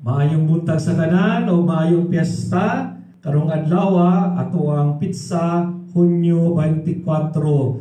Maayong buntag sa tanan o maayong piyesta karong adlaw ato ang pizza Hunyo 24,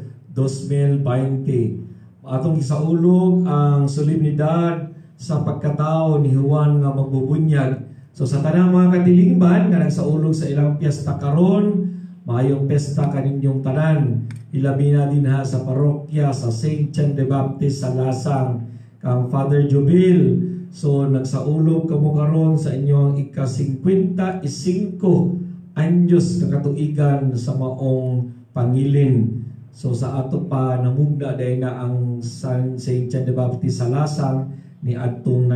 2020. Atong gisaulog ang solemnidad sa pagkatao ni Juan nga magbubunyag. So sa tanang mga katilingban nga nagsaulog sa ilang piyesta karon, maayong piyesta kaninyong tanan. Ilabi na din ha sa parokya sa St. John the Baptist sa Lasang kang Father Jubil. So nagsaulog kamo karon sa inyong ika-55 anyos na katuigan sa maong pangilin. So sa ato pa namugna dahil na ang St. John the Baptist sa Lasang ni atong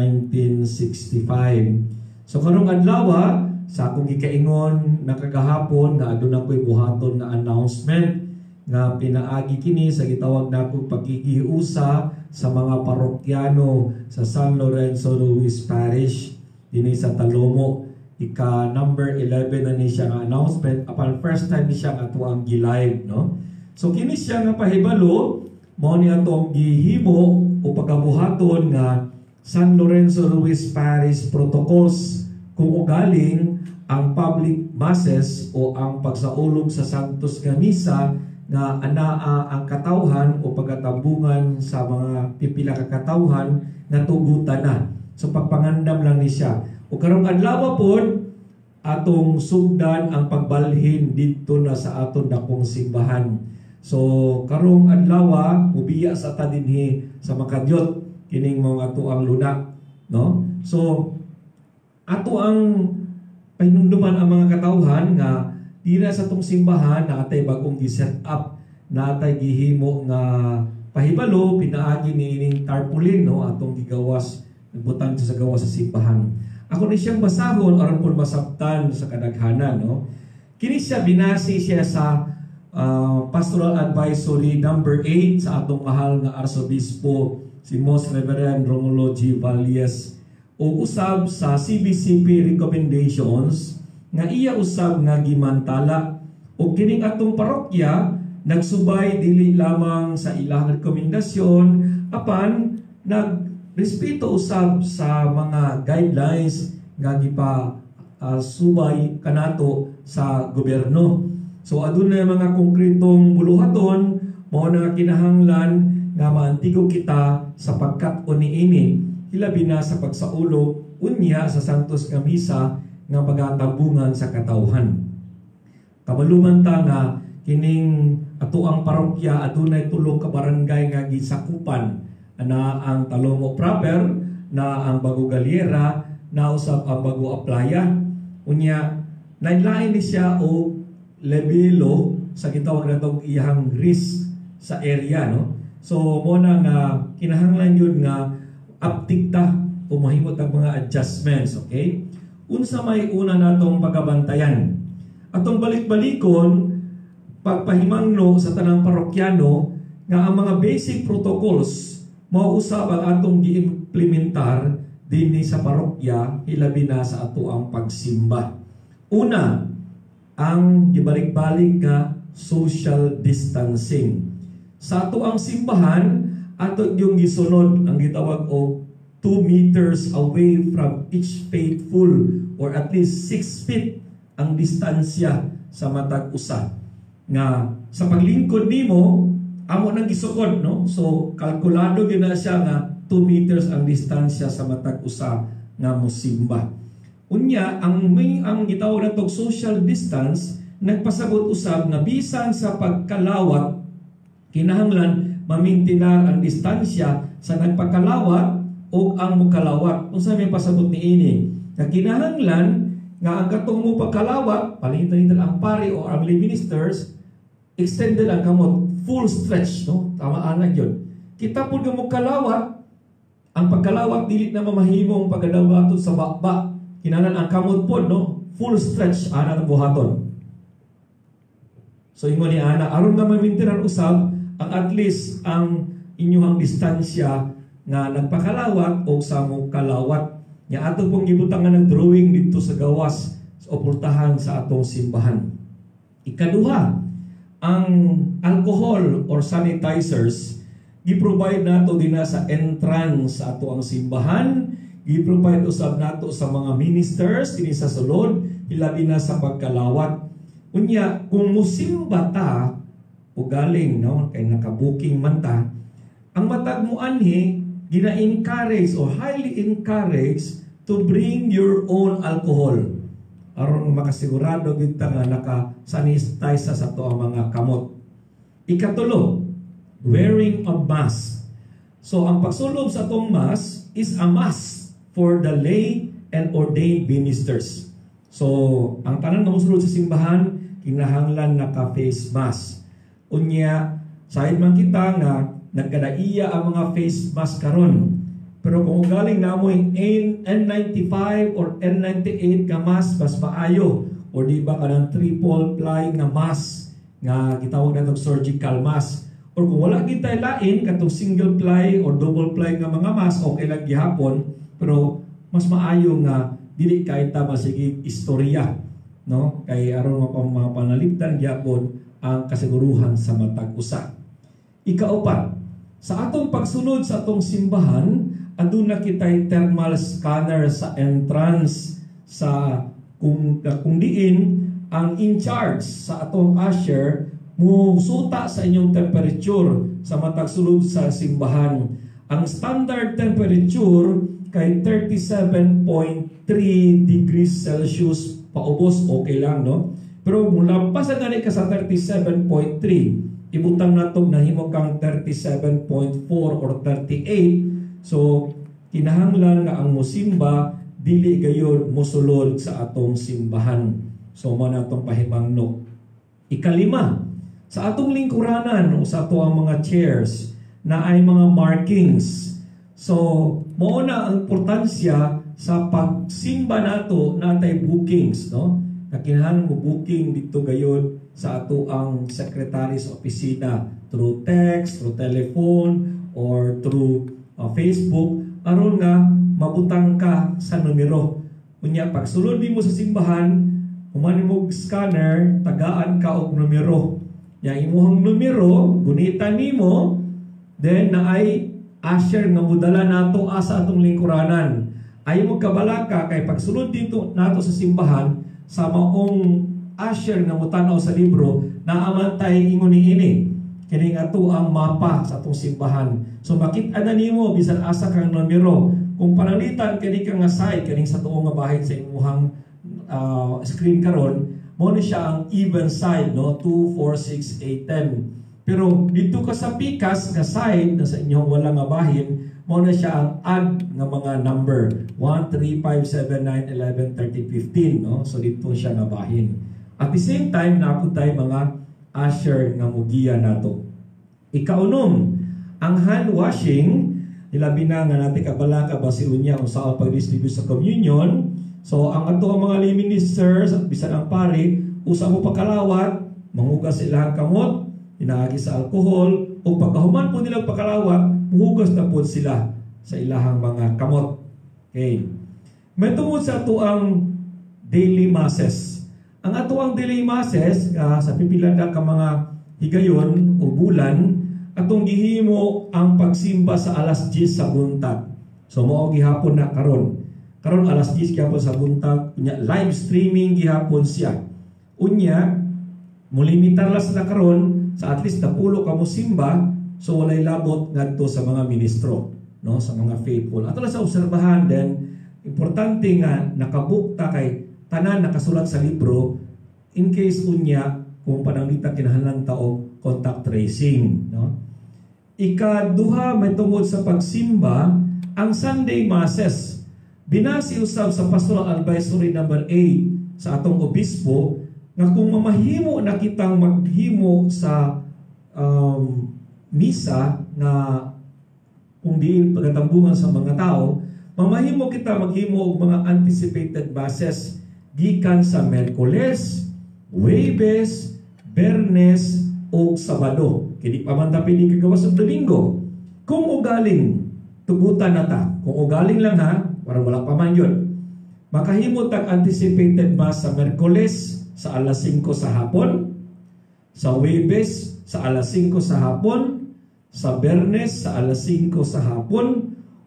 1965. So karong adlaw sa akong gikaingon nakagahapon nga aduna ko'y buhaton nga announcement nga pinaagi kini sa gitawag nako pagkikiusa sa mga parokyano sa San Lorenzo Ruiz Parish dinhi sa Talomo. Ika number 11 na ni siya nga announcement upon first time ni siya nga tuang gi-live, no? So kini siya nga pahibalo mao ni atong gihimo o pagabuhaton nga San Lorenzo Ruiz Parish protocols kung ugaling ang public masses o ang pagsaulog sa Santos nga misa nga anaa ang katawhan o pagkatambungan sa mga pipila ka katawhan nga tugutan na. So pagpangandam lang ni siya. O karong adlaw pod atong sugdan ang pagbalhin didto na sa aton dakong simbahan. So karong adlaw ubiya sa ta dinhi sa Makadyot kining mga tuang luna, no? So ato ang pahinumduman ang mga katawhan nga dira sa tong simbahan na atay bagong gi-set up na atay gihimo nga pahibalo pinaagi niining tarpaulin, no? Atong gigawas nagbutan sa gawas sa simbahan. Ako ni siyang basahon aron pud masabtan sa kadaghanan, no? Kini siya binasi siya sa Pastoral Advisory number 8 sa atong mahal nga Arsobispo si Most Reverend Romulo G. Valles o usab sa CBCP recommendations nga iya usab nga gimantala o kining atong parokya nagsubay dili lamang sa ilang rekomendasyon apan nagrespeto usab sa mga guidelines nga gipa subay kanato sa gobyerno. So adunay mga konkretong buluhaton mao na kinahanglan nga maantigo kita sa pagkat-on niini hilabi na sa pagsaulog unya sa Santos nga misa nga pagatabungan sa katawhan. Kabaluman ta nga kining atuang parokya adunay tulo ka barangay nga gisakupan ana ang Talomo proper, na ang Bago Galiera, na usab ang Bago Aplaya. Unya nainlain ni siya o lebelo sa gitawag natong iyang risk sa area, no? So mo na nga kinahanglan yun nga uptikta o mahimot ang mga adjustments, okay? Unsa may una natong pagabantayan. Atong balik-balikon pagpahimangno sa tanang parokyano nga ang mga basic protocols mao usab ang atong giimplementar dinhi sa parokya hilabi na sa ato ang pagsimba. Una, ang gibalik-balik nga social distancing. Sa ato ang simbahan ato yung gisunod ang gitawag og 2 meters away from each faithful or at least 6 feet ang distansya sa matag usa. Nga sa paglingkod nimo amo nang gisukod, no? So kalkulado gyud na siya nga 2 meters ang distansya sa matag usa nga mosimba. Unya ang gitawag natong social distance nagpasabot usab nga bisan sa pagkalawat kinahanglan mamintinar ang distansya sa nagpakalawat o ang mukalawat. Unsa may pasabot niini? Nga kinahanglan nga ang katong mo pagkalawat, palitan ang pari o ang lay ministers, extended ang kamot, full stretch, no? Tamaan na yun. Kita po nga mo kalawat, ang pagkalawat dili na mamahimong pagadawaton sa bakba. Kinahanglan ang kamot po, no? Full stretch, ana ng buhaton. So ingon ni ana, aron nga mamintiran usab, ang at least ang inyong distansya nga nagpakalawat o sa mo kalawat. Nya ato pong gibutangan ng drawing dito sa gawas sa oportahan sa atong simbahan. Ikaduha, ang alcohol or sanitizers gi-provide nato din sa entrance sa ato ang simbahan gi-provide usab nato sa mga ministers kini sa sulod, hilabi na sa pagkalawat. Unya kung musimba ta o galing no kay naka-booking man ta, ang matag mo anhi gina-encourage o highly encourage to bring your own alcohol aron makasigurado gid ta nga naka-sanitize sa to ang mga kamot. Ikatulo, wearing of mask. So ang pagsulob sa atong mask is a must for the lay and ordained ministers. So ang tanan nga mosulod sa simbahan kinahanglan naka-face mask. Unya, sahid man kita nga nagkadaiya ang mga face mask karon. Pero kung galing namo yung N95 or N98 ka mask, mas maayo. O di ba kanang triple ply na mask nga gitawag na surgical mask. Or kung wala kita lain, katong single ply or double ply nga mga mask, okay lang gihapon. Pero mas maayo nga dili kay ta masigig istorya. No? Kay aron mga panalipdan gihapon ang kasiguruhan sa matag usa. Ikaupat, sa atong pagsunod sa atong simbahan, aduna kitay thermal scanner sa entrance sa kung diin ang in charge sa atong usher mo suta sa inyong temperature sa matag sulod sa simbahan. Ang standard temperature kay 37.3 degrees Celsius paubos, okay lang no? Pero mulampas na gani ka sa 37.3, ibutang natog nahimo kang 37.4 or 38. So, kinahanglan nga ang musimba dili gayon mosulod sa atong simbahan. So, mo na atong pahimangno. Ikalima, sa atong lingkuranan o sa ato ang mga chairs na ay mga markings. So, mo na ang importansya sa pagsimba nato natay bookings, no? Kinahanglan mo booking dito gayon sa ato ang secretary sa opisina through text, through telephone, or through Facebook, aron nga mabutang ka sa numero. Kunya pagsulod nimo sa simbahan, humani mo scanner, tagaan ka og numero. Yang imuhang numero, gunitan nimo, then naay usher nga mudala nato asa atong lingkuranan. Ayo mo kabalaka kay pagsulod dito nato sa simbahan, sa maong usher nga mutanaw sa libro, naamantay ingon niini. Kini nga to ang mapa sa atong simbahan. So makita na nimo bisan asa kang numero. Kung panalitan kini ka nga side kini sa tuong nga bahin sa imuhang screen karon, mo ni siya ang even side, no? 2, 4, 6, 8, 10. Pero dito ka sa pikas nga side na sa inyong wala nga bahin, mo na siya ang add nga mga number 1, 3, 5, 7, 9, 11, 13, 15, no? So dito siya nga bahin. At the same time naapod tayo mga usher nga mugiya nato. Ikaunom, ang hand washing, ilabi na nga natin kabalaka basiun niya kung saan pag-distribute sa communion. So ang ato ang mga lay ministers at bisan ang pari, usa mo pakalawat, mangugas sa ilang kamot, inaagi sa alcohol, o pagkahuman po nilang pakalawat, muhugas na po sila sa ilahang mga kamot. Okay. May tungod sa ato ang daily masses. Ang ato ang daily masses, sa pipilanda ka mga higayon o bulan, atong gihimo ang pagsimba sa alas 10 sa buntag. So mao gihapon na karon. Karon alas 10 gihapon sa buntag, unya live streaming gihapon siya. Unya mulimitar las na karon sa at least 10 ka mo simba, so walay labot ngadto sa mga ministro, no, sa mga faithful. Ato lang sa obserbahan then importante nga nakabukta kay tanan nakasulat sa libro in case unya kung pananglitan kinahanglan taog contact tracing, no? Ikaduha may tungod sa pagsimba ang Sunday masses. Binasi usab sa Pastoral Advisory number 8 sa atong obispo nga kung mamahimo na kitang maghimo sa misa na kung diin pagatambungan sa mga tao, mamahimo kita maghimo og mga anticipated masses gikan sa Miyerkules, Huwebes, Bernes o Sabado. Kini pa man ta pili kagawas sa Domingo. Kung ugaling tugutan na ta, kung ugaling lang ha, para wala pa man yun, makahimo tag anticipated mass sa Miyerkules sa alas 5 sa hapon, sa Huwebes sa alas 5 sa hapon, sa Bernes sa alas 5 sa hapon,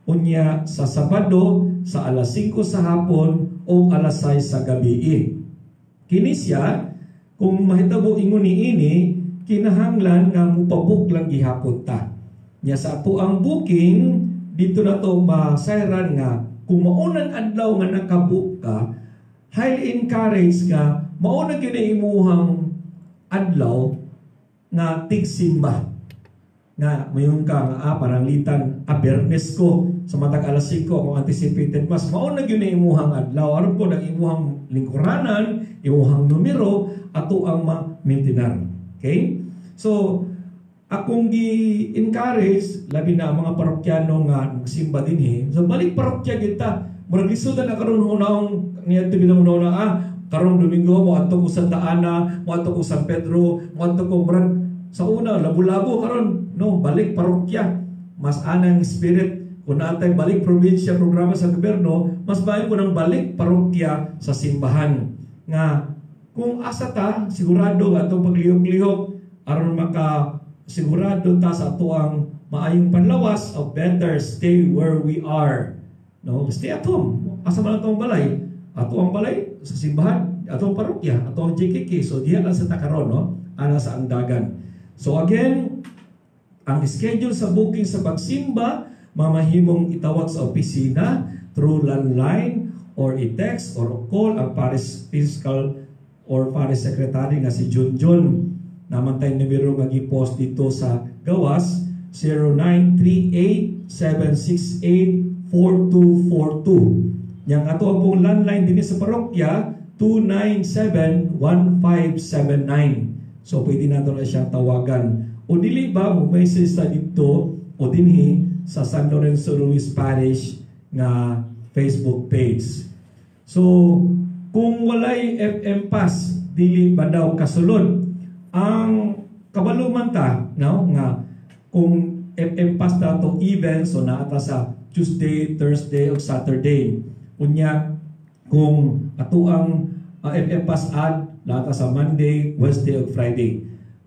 unya sa Sabado sa alas 5 sa hapon o alas 6 sa gabi. Kini siya, kung mahitabo ingon ini, kinahanglan nga mupabuk lang gihapon ta. Nya sa ato ang booking, dito na to masayran nga, kung maunang adlaw nga nakabook ka, highly encourage nga, maunang kinaimuhang adlaw nga tigsimba. Nga, mayon ka nga, paranglitan, Bernes ko, sa matag alas 5, kung anticipated mas, maunang yun na imuhang adlaw. Aron ko, nang imuhang lingkuranan, imuhang numero, ato ang ma-maintinar. Okay? So, akong gi-encourage, labi na ang mga parokyano nga magsimba din so, balik parokya kita. Murag lisudan na karon hunahong niya ito binang karong Domingo, mo ato ko Santa Ana, mo ato ko San Pedro, mo ato ko murag sa una, labo-labo karon, no, balik parokya. Mas anang spirit, kung natay balik probinsya, programa sa gobyerno, mas bayo ko ng balik parokya sa simbahan. Nga, kung asa ta, sigurado atong paglihok-lihok, aron maka sigurado ta sa ato ang maayong panlawas of better stay where we are. No, stay at home. Asa man atong balay? Ato ang balay sa simbahan, ato ang parokya, ato ang JKK. So diha lang sa takaron, no? Ana sa Andagan. So again, ang schedule sa booking sa pagsimba, mamahimong itawag sa opisina through landline or i-text or call ang parish fiscal or parish secretary nga si Junjun. Naman tayong numero nga gi-post dito sa gawas 0938-768-4242. Yang ato ang pong landline din sa parokya 297-1579. So pwede nato na siyang tawagan. O dili ba mo message sa dito o dinhi sa San Lorenzo Ruiz Parish nga Facebook page. So kung walay FM Pass, dili ba daw kasulod? Ang kabaluman ta, no, nga kung FM Pass ta to event, so naata sa Tuesday, Thursday, o Saturday. Unya, kung ato ang FM Pass ad, naata sa Monday, Wednesday, o Friday.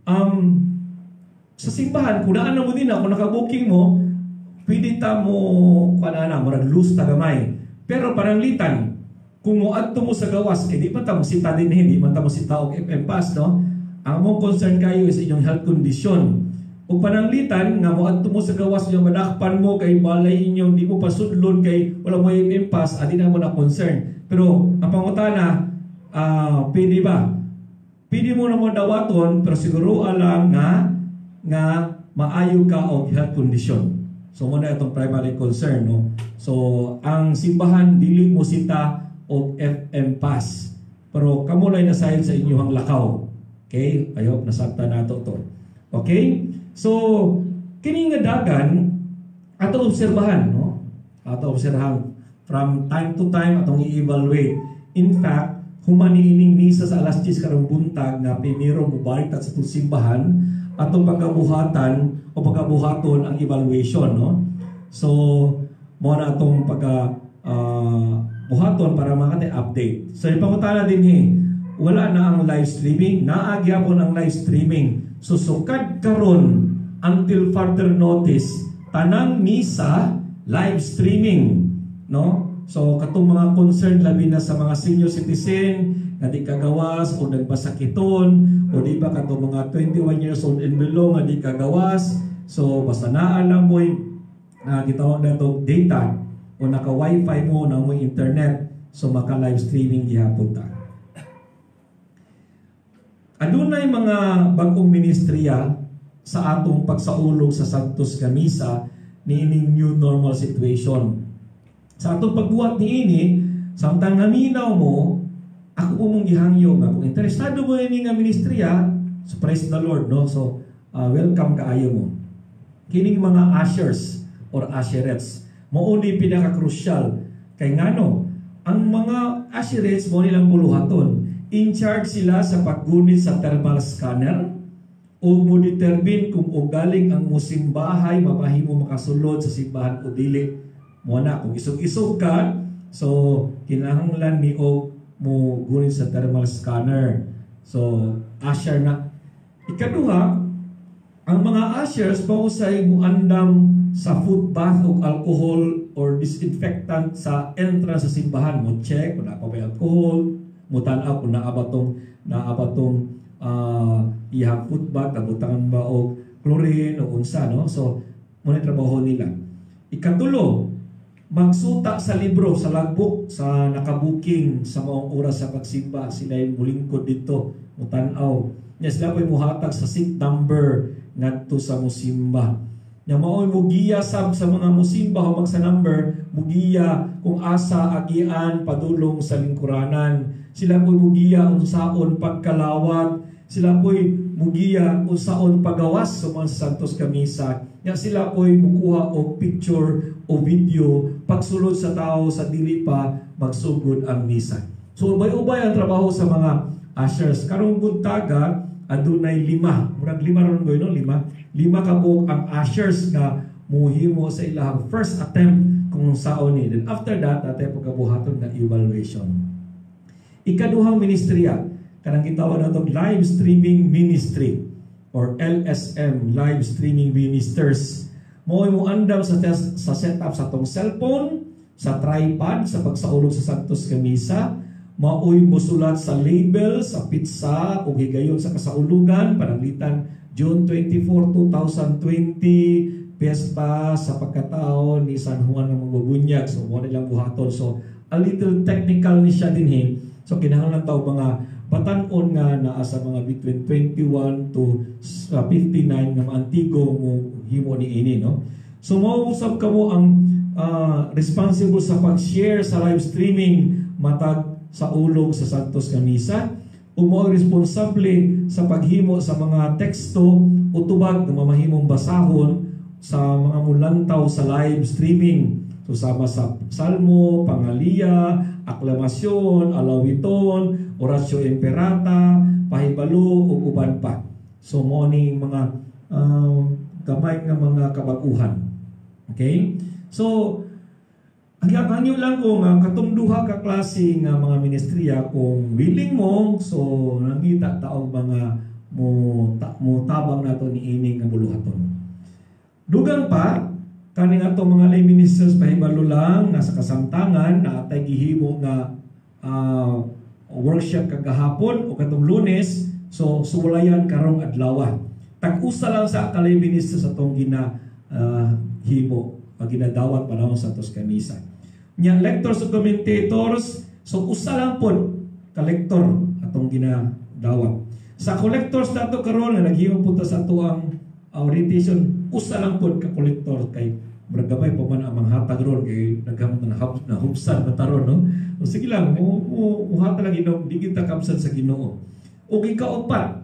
Sa simbahan, kung naan na mo din na, kung nakabooking mo, pwede ta mo, marag loose ta gamay. Pero paranglitan, kung mo adto mo sa gawas, di man ta mo sita din, hindi man ta mo sita og FM Pass, no? Ang mong concern kayo is inyong health condition. Kung pananglitan, nga mo adto mo sa gawas yung madakpan mo, kay balay inyong di mo pasudlon, kay wala mo yung impas, adi na mo na concern. Pero, ang pangutana, pwede ba? Pwede mo na mo dawaton, pero siguro alam nga maayo ka og health condition. So, muna itong primary concern, no? So, ang simbahan, dili mo sita og FM Pass. Pero, kamulay na sayon sa inyong lakaw. Okay? I hope nasabta na to. Okay? So, kini nga dagan ato obserbahan, no? Ato obserbahan from time to time atong i-evaluate. In fact, humaniining misa sa alas 10 karong buntag nga piniro mobalik sa itong simbahan atong pagkabuhatan o pagkabuhaton ang evaluation, no? So, mo na atong buhaton para makate-update. So, ipangutana din wala na ang live streaming, naagyapon ang live streaming. So sukad karon until further notice, tanang misa live streaming, no? So katong mga concern labi na sa mga senior citizen nga di kagawas o nagpasakiton o di ba katong mga 21 years old and below nga di kagawas. So basta naalam mo gitawag na to data o naka wifi mo na mo internet, so maka live streaming gihapon ta. Adunay mga bagong ministriya sa atong pagsaulog sa Santos nga Misa niining new normal situation. Sa atong pagbuhat niini, samtang naminaw mo, ako umong gihangyo nga kung interesado mo ini nga ministriya, so praise the Lord, no? So welcome kaayo mo. Kining mga ushers or usherettes, mao ni pinaka-crucial kay ngano ang mga usherettes mo nilang buluhaton. In charge sila sa paggunit sa thermal scanner o mo determine kung galing ang musimbahay, mapahimo makasulod sa simbahan o dili. Mo na, kung isog-isog ka, so kinahanglan ni mo gunit sa thermal scanner. So, usher na. Ikaduha, ang mga ushers pausay mo andam sa foot bath o alcohol or disinfectant sa entrance sa simbahan. Mo check kung naapa may alcohol, mo tan-aw kung naabatong ihang footbath, nabutangan ba o chlorine o unsa, no? So, muna trabaho nila. Ikatulo, magsuta sa libro, sa logbook, sa nakabuking sa maong oras sa pagsimba. Sila yung mulingkod dito, mutanaw. Yes, sila po yung muhatag sa seat number ngadto sa musimba. Nya mao'y mugiya sa mga musimba humag sa number, mugiya kung asa agian padulong sa lingkuranan. Sila po'y mugiya unsaon pagkalawat. Sila po'y mugiya unsaon pagawas sa Santos Kamisa. Nya sila po'y mukuha og picture o video pagsulod sa tao sa dili pa magsugod ang misa. So ubay-ubay ang trabaho sa mga ushers. Karong buntaga adunay 5. Murag 5 ron goy no, 5 ka buok ang ushers nga muhimo sa ilahang first attempt kung saon ni. Then after that atay pagkabuhaton nga evaluation. Ikaduhang ministeriya kanang gitawag natong live streaming ministry or LSM, live streaming ministers. Mo'y mo andam sa setup sa tong cellphone, sa tripod, sa pagsaulog sa Santos Kamisa. Mao'y musulat sa label, sa pizza, o higayon sa kasaulugan, pananglitan June 24, 2020, piyesta sa pagkatao ni San Juan ng Magbubunyag. So, mo nilang buhaton. So, a little technical ni siya din. So, kinahanglan tayo mga batanon nga naa sa mga between 21 to 59 nga maantigo mo himo ni ini, no? So mausap kamo ang responsible sa pag-share sa live streaming matag sa ulog sa Santos Kamisa, o mo responsable sa paghimo sa mga teksto o tubag na mamahimong basahon sa mga mulantaw sa live streaming. So sama sa salmo, pangaliya, aklamasyon, alawiton, orasyo imperata, pahibalo, ug uban pa. So mo ni mga gamay nga mga kabaguhan. Okay? So hangyo lang ko nga katong duha ka klase nga mga ministeriya kung willing mo, so nangita taog mga mo tabang nato ni ini nga buluhaton. Dugang pa kaning ato mga lay ministers pahibalo lang nasa kasamtangan na atay gihimo nga workshop kagahapon o katong Lunes, so sulayan karong adlaw. Tag-usa lang sa kalay ministers atong himo pag ginadawat panahon sa Santos Kamisa. Nya lectors o commentators, so usa lang pod ka lector atong ginadawat. Sa collectors nato karon nga naghimo punta sa ato ang orientation, usa lang pod ka collector kay bergabay pa man ang manghatag ron kay naghamot na hubsan mataron, no? O sige lang, hatag lang Ginoo, di kita kamsan sa Ginoo. O ikaupat,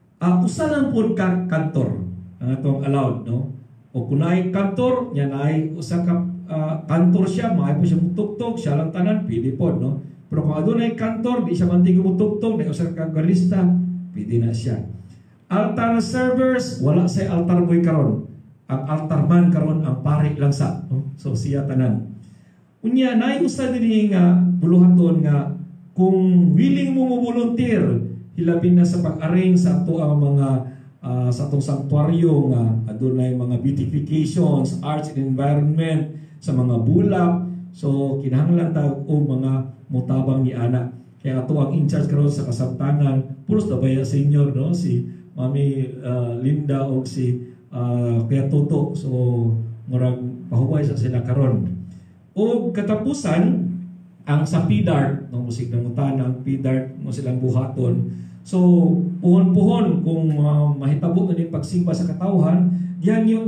usa lang pod ka kantor ang atong allowed, no? O kunay kantor, nya naay usa ka kantor siya, maay po siya mutugtog, siya lang tanan, pili pod, no? Pero kung adunay kantor, di siya mantigo mutugtog, na usa ka garista, pwede na siya. Altar servers, wala say altar boy karon. Ang altar man karon ang pare lang sa, no? So siya tanan. Unya naay usa dinhi nga buluhaton nga kung willing mo volunteer hilabin na sa pag-arrange sa ato ang mga sa atong sanctuaryo nga adunay mga beautifications, arts and environment sa mga bulak. So kinahanglan ta og mga mutabang ni ana. Kaya ato ang in charge karon sa kasamtangan, puros na baya senior, no? Si Mami Linda o si Kuya Toto. So murag pahuway sa sila karon. O katapusan ang sa PDART, ng musik ng utanang PDART mo silang buhaton. So puhon-puhon kung mahitabo na din pagsimba sa katawhan, diyan yun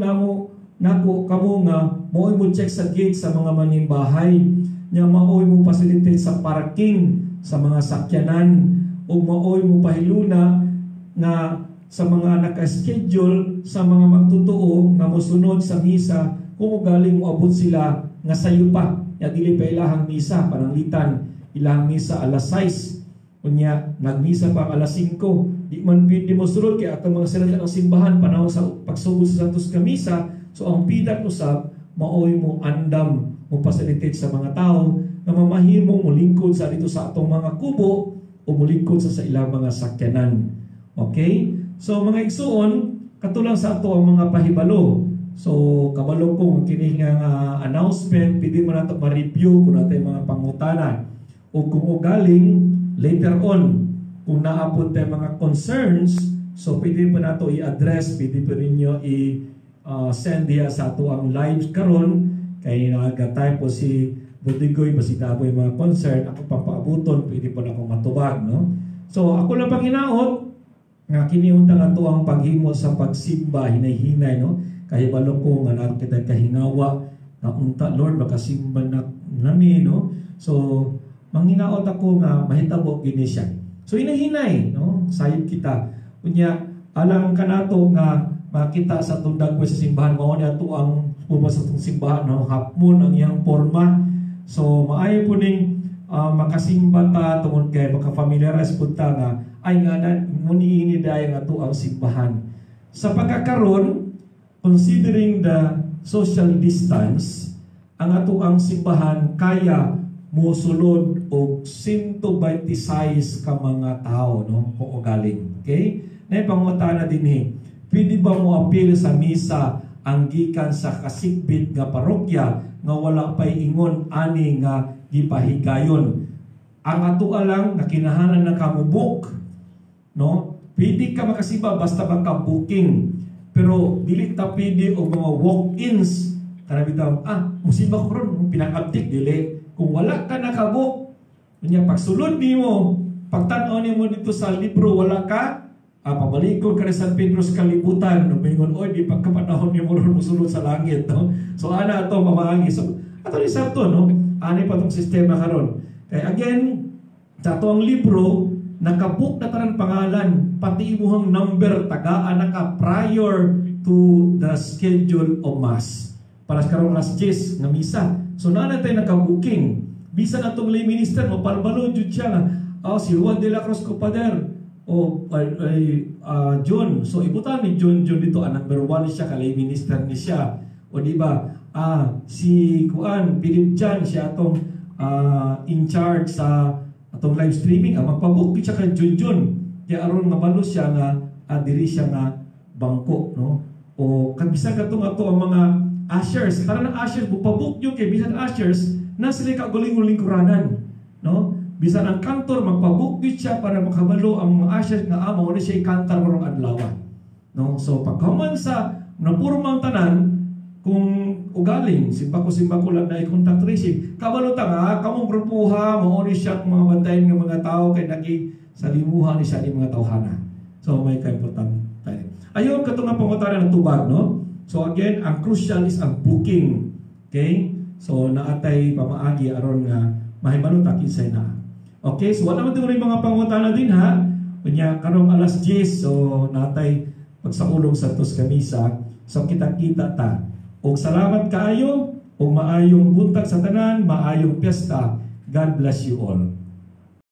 nako kamo nga mooy mo check sa gate sa mga manimbahay, nya maoy mo facilitate sa parking sa mga sakyanan, o maoy mo pahiluna nga sa mga naka-schedule sa mga magtutuo nga mosunod sa misa kung galing mo abot sila nga sayo pa, ya dili pa ilahang misa pananglitan, ilahang misa alas 6, kunya nagmisa pa alas 5, di man pwede mo sulod kay atong mga sila ng simbahan panahon sa pagsugod sa Santos Kamisa. So ang pidat usab maoy mo andam mo facilitate sa mga tao na mamahimo mo lingkod sa dito sa atong mga kubo o mulingkod sa ilang mga sakyanan. Okay? So mga igsuon, katulang sa ato ang mga pahibalo So kabalo ko kini nga announcement pwede mo nato ma-review kung natay mga pangutana o kung galing later on kung naapod tayo mga concerns, so pwede pa nato i-address, pwede pa ninyo i-send diya sa ato ang live karon kay nagatay po si Budigoy basi daboy mga concern ako papaabuton pwede po na akong matubag, no? So ako lang panginaot nga kiniunta nga to ang paghimo sa pagsimba hinay-hinay, no? Kaya balong ko nga naroon kita kahingawa na unta Lord makasimba na nami, no? So manginaot ako nga mahitabo gini siya. So hinahinay, no? Sayop kita. Unya alam ka nato nga makita sa tundag ko sa simbahan mao ni ato ang pumas sa tong simbahan, no? Hapmon ang iyang forma. So maayo po ning makasimba ta tungod kay maka-familiarize pud ta nga ay nga na muni dayon ato ang simbahan. Sa pagkakaroon considering the social distance, ang ato ang simbahan kaya mosulod og 126 ka mga tao, no? Kung galing. Okay? Na pangutana dinhi. Pwede ba mo apil sa misa ang gikan sa kasikbit nga parokya nga wala pay ingon ani nga gipahigayon? Ang ato lang nga kinahanglan na kamubok, no? Pwede ka makasimba basta maka-booking. Pero dili ta pwede o mga walk-ins kana bitaw musimba ko ron pinakabtik dili kung wala ka nakabook unya pagsulod nimo pagtan-aw nimo dito sa libro wala ka pabalikon ka sa San Pedro sa kalibutan no mingon oy di pagkapanahon nimo ron mosulod sa langit, no? So ana ato mamaagi so ato ni sakto, no? Ani pa tong sistema karon kay again sa ato ang libro nakabook na tanan pangalan pati imuhang number tagaan naka prior to the schedule of mass para sa karong alas 10 nga misa. So na tayo naka-booking bisan atong lay minister mo palbalo jud siya nga si Juan de la Cruz Copader o John, so ibutan ni John dito number 1 siya ka lay minister ni siya o di ba si Kuan Philip Chan siya atong in charge sa atong live streaming magpabook siya kay Junjun kaya aron mabalo siya nga diri siya nga bangko, no? O kabisa katong ato ang mga ushers para na ushers bupabook yung kay bisan ushers na sila kaguling-uling kuranan, no? Bisan ang kantor magpabook siya para makabalo ang mga ushers nga amo na siya ikantar karong adlaw, no? So pagkaman sa napurmang tanan kung ugaling simba ko lang na i-contact tracing kabalo ta nga kamong grupuha mao ni siya mga bantayan nga mga tao kay naki sa limuha ni siya ni mga tawhana. So may ka-important tayo. Ayon kato nga pangutana ng tubag, no? So again ang crucial is ang booking. Okay? So naatay pamaagi aron nga mahibalo ta kinsay na. Okay, so wala man rin mga pangutana din ha. Kunya karong alas 10 so naatay pagsaulong sa tos kamisa. So kita-kita ta. Og salamat kaayo, og maayong buntag sa tanan, maayong piyesta. God bless you all.